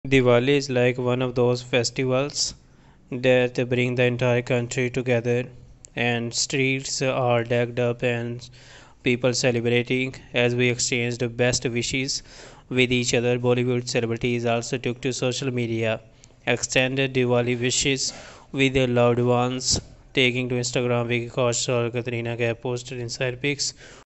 Diwali is like one of those festivals that bring the entire country together, and streets are decked up and people celebrating as we exchange the best wishes with each other. Bollywood celebrities also took to social media, extended Diwali wishes with their loved ones, taking to Instagram. Vicky, Kaushal, Katrina, Kaif posted inside pics